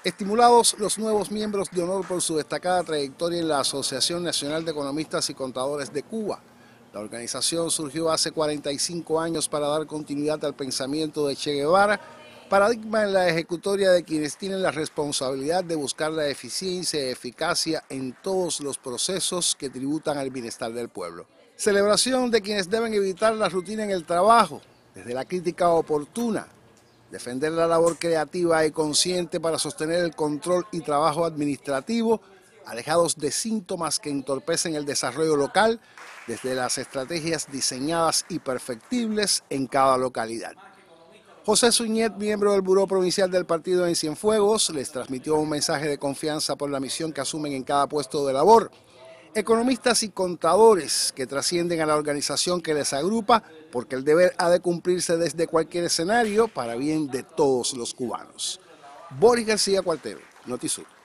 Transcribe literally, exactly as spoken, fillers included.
Estimulados los nuevos miembros de honor por su destacada trayectoria en la Asociación Nacional de Economistas y Contadores de Cuba. La organización surgió hace cuarenta y cinco años para dar continuidad al pensamiento de Che Guevara, paradigma en la ejecutoria de quienes tienen la responsabilidad de buscar la eficiencia y eficacia en todos los procesos que tributan al bienestar del pueblo. Celebración de quienes deben evitar la rutina en el trabajo, desde la crítica oportuna, defender la labor creativa y consciente para sostener el control y trabajo administrativo, alejados de síntomas que entorpecen el desarrollo local, desde las estrategias diseñadas y perfectibles en cada localidad. José Suñet, miembro del Buró Provincial del Partido en Cienfuegos, les transmitió un mensaje de confianza por la misión que asumen en cada puesto de labor. Economistas y contadores que trascienden a la organización que les agrupa, porque el deber ha de cumplirse desde cualquier escenario para bien de todos los cubanos. Boris García Cuartero, Notisur.